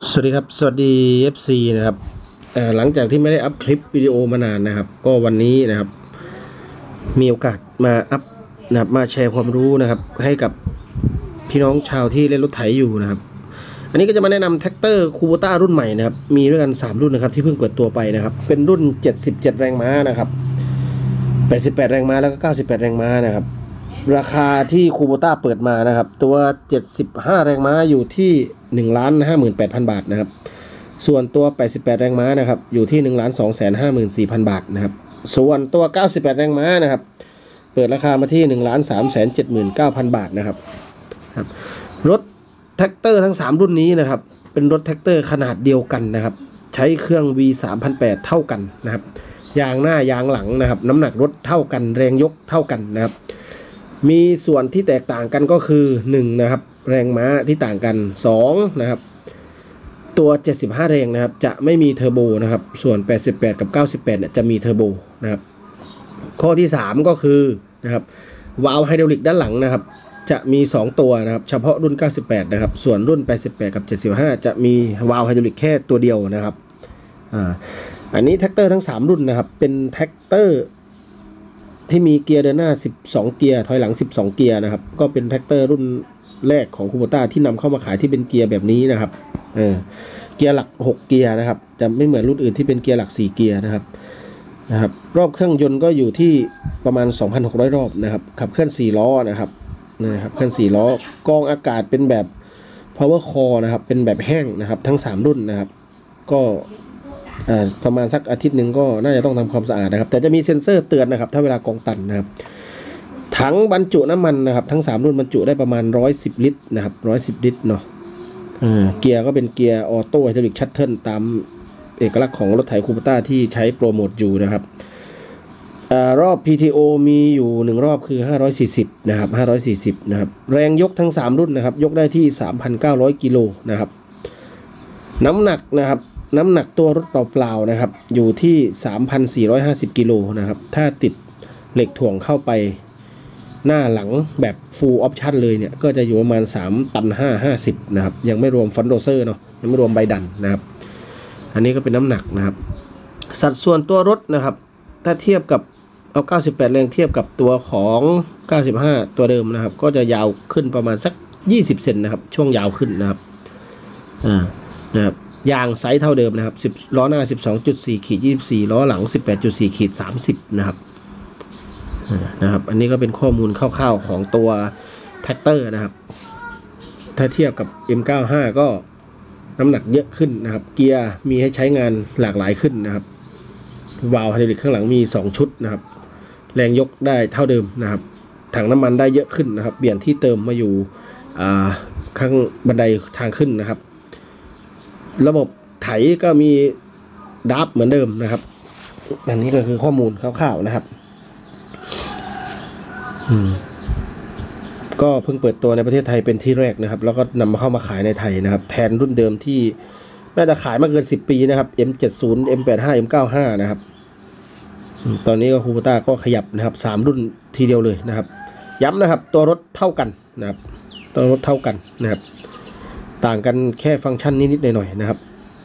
สวัสดีครับสวัสดี FC นะครับหลังจากที่ไม่ได้อัพคลิปวิดีโอมานานนะครับก็วันนี้นะครับมีโอกาสมาอัพนะครับมาแชร์ความรู้นะครับให้กับพี่น้องชาวที่เล่นรถไถอยู่นะครับอันนี้ก็จะมาแนะนำแท็กเตอร์คูโบต้ารุ่นใหม่นะครับมีด้วยกัน3รุ่นนะครับที่เพิ่งเปิดตัวไปนะครับเป็นรุ่น77แรงม้านะครับ88แรงม้าแล้วก็98แรงม้านะครับราคาที่คูโบต้าเปิดมานะครับตัว75แรงม้าอยู่ที่1,58,000 บาทนะครับส่วนตัว88แรงม้านะครับอยู่ที่1,254,000 บาทนะครับส่วนตัว98แรงม้านะครับเปิดราคามาที่1,379,000 บาทนะครับรถแท็กเตอร์ทั้ง3รุ่นนี้นะครับเป็นรถแท็กเตอร์ขนาดเดียวกันนะครับใช้เครื่อง V3008 เท่ากันนะครับยางหน้ายางหลังนะครับน้ำหนักรถเท่ากันแรงยกเท่ากันนะครับมีส่วนที่แตกต่างกันก็คือ1นะครับแรงม้าที่ต่างกัน2นะครับตัว75แรงนะครับจะไม่มีเทอร์โบนะครับส่วน88กับ98เนี่ยจะมีเทอร์โบนะครับข้อที่3ก็คือนะครับวาล์วไฮดรอลิกด้านหลังนะครับจะมี2ตัวนะครับเฉพาะรุ่น98นะครับส่วนรุ่น88กับ75จะมีวาล์วไฮดรอลิกแค่ตัวเดียวนะครับอันนี้แท็กเตอร์ทั้ง3รุ่นนะครับเป็นแท็กเตอร์ที่มีเกียร์เดินหน้า12เกียร์ถอยหลัง12เกียร์นะครับก็เป็นแท็กเตอร์รุ่นแรกของคูโบต้าที่นำเข้ามาขายที่เป็นเกียร์แบบนี้นะครับเกียร์หลัก6เกียร์นะครับจะไม่เหมือนรุ่นอื่นที่เป็นเกียร์หลัก4เกียร์นะครับรอบเครื่องยนต์ก็อยู่ที่ประมาณ 2,600 รอบนะครับขับเคลื่อน4ล้อนะครับเคลื่อน4ล้อกรองอากาศเป็นแบบ power core นะครับเป็นแบบแห้งนะครับทั้ง3รุ่นนะครับก็ประมาณสักอาทิตย์หนึ่งก็น่าจะต้องทำความสะอาดนะครับแต่จะมีเซ็นเซอร์เตือนนะครับถ้าเวลากองตันนะครับถังบรรจุน้ำมันนะครับทั้ง3รุ่นบรรจุได้ประมาณ110ลิตรนะครับ110ลิตรเนาะเกียร์ก็เป็นเกียร์ออโต้ไฮดรอลิกชัตเทิลตามเอกลักษณ์ของรถไถคูโบต้าที่ใช้โปรโมทอยู่นะครับรอบ PTO มีอยู่1รอบคือ540นะครับ540นะครับแรงยกทั้ง3รุ่นนะครับยกได้ที่ 3,900 กิโลนะครับน้ำหนักนะครับน้ำหนักตัวรถเปล่าๆนะครับอยู่ที่ 3,450 กิโลนะครับถ้าติดเหล็กถ่วงเข้าไปหน้าหลังแบบ full option เลยเนี่ยก็จะอยู่ประมาณ3ตัน50นะครับยังไม่รวมฟอนโดเซอร์เนาะยังไม่รวมใบดันนะครับอันนี้ก็เป็นน้ำหนักนะครับสัดส่วนตัวรถนะครับถ้าเทียบกับเอา98แรงเทียบกับตัวของ95ตัวเดิมนะครับก็จะยาวขึ้นประมาณสัก20เซนนะครับช่วงยาวขึ้นนะครับนะครับยางไซส์เท่าเดิมนะครับ10ล้อหน้า 12.4 ขีด 24ล้อหลัง 18.4 ขีด 30นะครับอันนี้ก็เป็นข้อมูลคร่าวๆของตัวแท็กเตอร์นะครับถ้าเทียบกับ M95 ก็น้ำหนักเยอะขึ้นนะครับเกียร์มีให้ใช้งานหลากหลายขึ้นนะครับวาล์วไฮดรอลิกข้างหลังมี2ชุดนะครับแรงยกได้เท่าเดิมนะครับถังน้ำมันได้เยอะขึ้นนะครับเปลี่ยนที่เติมมาอยู่ข้างบันไดทางขึ้นนะครับระบบไถก็มีดับเหมือนเดิมนะครับอันนี้ก็คือข้อมูลคร่าวๆนะครับก็เพิ่งเปิดตัวในประเทศไทยเป็นที่แรกนะครับแล้วก็นำมาเข้ามาขายในไทยนะครับแทนรุ่นเดิมที่น่าจะขายมาเกิน10ปีนะครับ M70 M85 M95 นะครับตอนนี้ก็คูโบต้าก็ขยับนะครับ3รุ่นทีเดียวเลยนะครับย้ำนะครับตัวรถเท่ากันนะครับตัวรถเท่ากันนะครับต่างกันแค่ฟังก์ชันนิดๆหน่อยๆนะครับ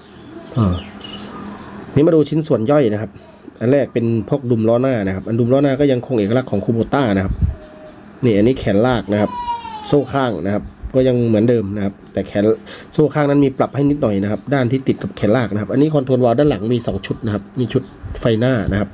นี่มาดูชิ้นส่วนย่อยนะครับอันแรกเป็นพวกดุมล้อหน้านะครับอันดุมล้อหน้าก็ยังคงเอกลักษณ์ของคูโบต้านะครับนี่อันนี้แขนลากนะครับโซ่ข้างนะครับก็ยังเหมือนเดิมนะครับแต่แขนโซ่ข้างนั้นมีปรับให้นิดหน่อยนะครับด้านที่ติดกับแขนลากนะครับอันนี้คอนโทรลวาล์วด้านหลังมี2ชุดนะครับนี่ชุดไฟหน้านะครับ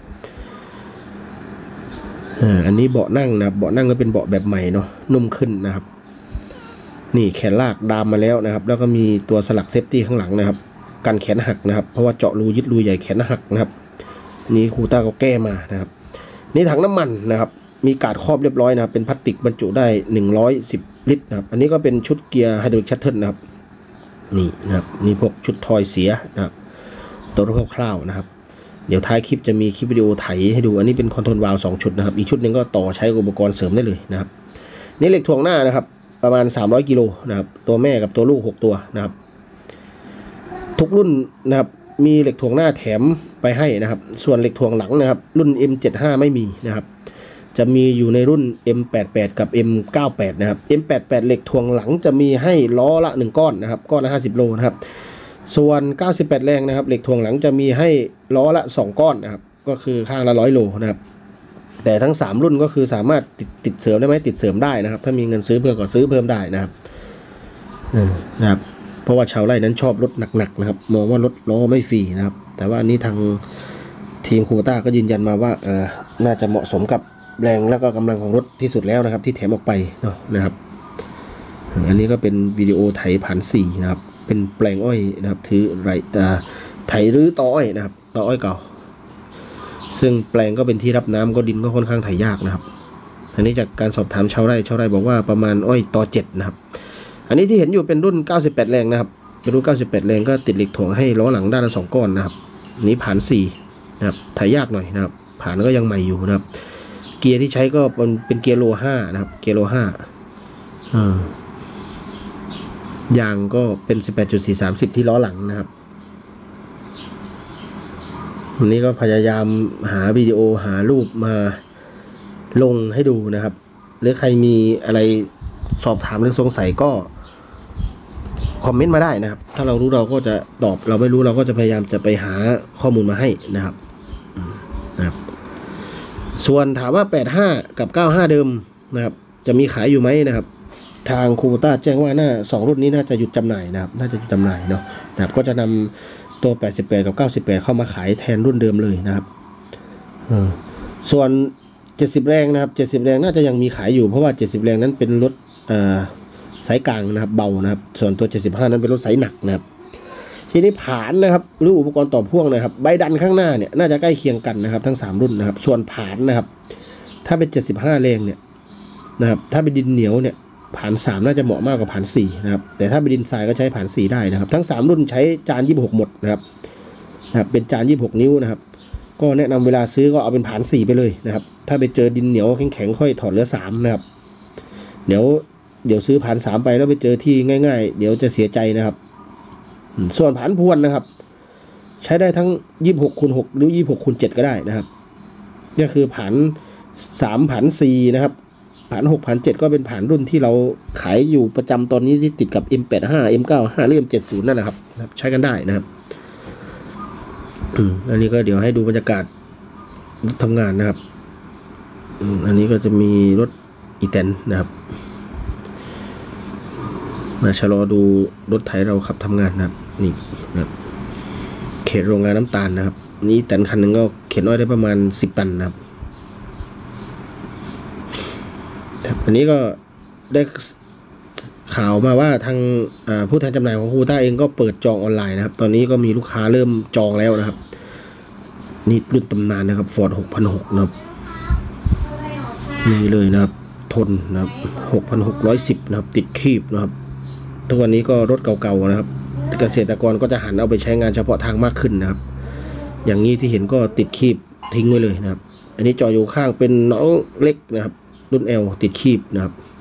อันนี้เบาะนั่งนะครับเบาะนั่งก็เป็นเบาะแบบใหม่เนาะนุ่มขึ้นนะครับนี่แขนลากดามมาแล้วนะครับแล้วก็มีตัวสลักเซฟตี้ข้างหลังนะครับกันแขนหักนะครับเพราะว่าเจาะรูยึดรูใหญ่แขนหักนะครับนี่คูโบต้าก็แก้มานะครับนี่ถังน้ำมันนะครับมีการครอบเรียบร้อยนะครับเป็นพลาสติกบรรจุได้110ลิตรนะครับอันนี้ก็เป็นชุดเกียร์ไฮดรอลิกชัตเทิลนะครับนี่นะครับนี่พวกชุดทอยเสียนะครับตัวรถคร่าวๆนะครับเดี๋ยวท้ายคลิปจะมีคลิปวิดีโอไถให้ดูอันนี้เป็นคอนโทรลวาล์ว2ชุดนะครับอีกชุดหนึ่งก็ต่อใช้อุปกรณ์เสริมได้เลยนะครับนี่เหล็กถ่วงหน้านะครับประมาณ300กิโลนะครับตัวแม่กับตัวลูก6ตัวนะครับทุกรุ่นนะครับมีเหล็กถ่วงหน้าแถมไปให้นะครับส่วนเหล็กถ่วงหลังนะครับรุ่น M75 ไม่มีนะครับจะมีอยู่ในรุ่น M88 กับ M98 นะครับ M88 เหล็กถ่วงหลังจะมีให้ล้อละ1ก้อนนะครับก้อนละ50โลนะครับส่วน98แรงนะครับเหล็กถ่วงหลังจะมีให้ล้อละ2ก้อนนะครับก็คือข้างละ100 โลนะครับแต่ทั้ง3รุ่นก็คือสามารถติดเสริมได้ไหมติดเสริมได้นะครับถ้ามีเงินซื้อเพิ่มก็ซื้อเพิ่มได้นะครับนะครับเพราะว่าชาวไร่นั้นชอบรถหนักๆนะครับมองว่ารถล้อไม่ฟรีนะครับแต่ว่านี้ทางทีมคูต้าก็ยืนยันมาว่าน่าจะเหมาะสมกับแรงแล้วก็กำลังของรถที่สุดแล้วนะครับที่แถมออกไปเนาะนะครับอันนี้ก็เป็นวิดีโอไถผ่าน4นะครับเป็นแปลงอ้อยนะครับถือไรไถรื้อตออ้อยนะครับตออ้อยเก่าซึ่งแปลงก็เป็นที่รับน้ำก็ดินก็ค่อนข้างไถยากนะครับอันนี้จากการสอบถามชาวไร่บอกว่าประมาณอ้อยตอ7นะครับอันนี้ที่เห็นอยู่เป็นรุ่น98แรงนะครับเป็นรุ่น98แรงก็ติดเหล็กถ่วงให้ล้อหลังด้านละ2ก้อนนะครับนี้ผ่าน4นะครับไถยากหน่อยนะครับผ่านก็ยังใหม่อยู่นะครับเกียร์ที่ใช้ก็เป็นเกียร์โล5นะครับเกียร์โล5ยางก็เป็น 18.430 ที่ล้อหลังนะครับวันนี้ก็พยายามหาวิดีโอหารูปมาลงให้ดูนะครับหรือใครมีอะไรสอบถามหรือสงสัยก็คอมเมนต์มาได้นะครับถ้าเรารู้เราก็จะตอบเราไม่รู้เราก็จะพยายามจะไปหาข้อมูลมาให้นะครับส่วนถามว่า85กับ95เดิมนะครับจะมีขายอยู่ไหมนะครับทางคูโบต้าแจ้งว่า2รุ่นนี้น่าจะหยุดจำหน่ายนะครับน่าจะหยุดจำหน่ายเนาะนะครับก็จะนำตัว88กับ98เข้ามาขายแทนรุ่นเดิมเลยนะครับส่วน70แรงนะครับ70แรงน่าจะยังมีขายอยู่เพราะว่า70แรงนั้นเป็นรถสายกลางนะครับเบานะครับส่วนตัว75นั้นเป็นรถสายหนักนะครับทีนี้ผานนะครับหรืออุปกรณ์ต่อพ่วงนะครับใบดันข้างหน้าเนี่ยน่าจะใกล้เคียงกันนะครับทั้ง3รุ่นนะครับส่วนผานนะครับถ้าเป็น75แรงเนี่ยนะครับถ้าเป็นดินเหนียวเนี่ยผาน3น่าจะเหมาะมากกว่าผาน4นะครับแต่ถ้าเป็นดินทรายก็ใช้ผาน4ได้นะครับทั้ง3รุ่นใช้จาน26หมดนะครับเป็นจาน26นิ้วนะครับก็แนะนำเวลาซื้อก็เอาเป็นผาน4ไปเลยนะครับถ้าไปเจอดินเหนียวแข็งๆค่อยถอดเหลือ3นะครับเดี๋ยวซื้อผาน3ไปแล้วไปเจอที่ง่ายๆเดี๋ยวจะเสียใจนะครับส่วนผานพวนนะครับใช้ได้ทั้ง26x6หรือ26x7ก็ได้นะครับนี่คือผาน3ผาน4นะครับผาน6ผาน7ก็เป็นผานรุ่นที่เราขายอยู่ประจำตอนนี้ที่ติดกับ M85 M95 หรือ M70 นั่นแหละครับใช้กันได้นะครับอันนี้ก็เดี๋ยวให้ดูบรรยากาศรถทำงานนะครับอันนี้ก็จะมีรถอีแตนนะครับมาชะลอดูรถไถเราขับทำงานนะครับนี่นะครับเขตโรงงานน้ำตาลนะครับนี่แตนคันหนึ่งก็เข็นอ้อยได้ประมาณ10 ตันนะครับอันนี้ก็ได้ข่าวมาว่าทางผู้แทนจำหน่ายของคูต้าเองก็เปิดจองออนไลน์นะครับตอนนี้ก็มีลูกค้าเริ่มจองแล้วนะครับนี่รุ่นตำนานนะครับฟอร์ด6,600นะครับนี่เลยนะครับทนนะครับ6,610นะครับติดคีบนะครับทุกวันนี้ก็รถเก่าๆนะครับเกษตรกรก็จะหันเอาไปใช้งานเฉพาะทางมากขึ้นนะครับอย่างนี้ที่เห็นก็ติดคีบทิ้งไว้เลยนะครับอันนี้จออยู่ข้างเป็นน้องเล็กนะครับรุ่น L ติดคีบนะครับ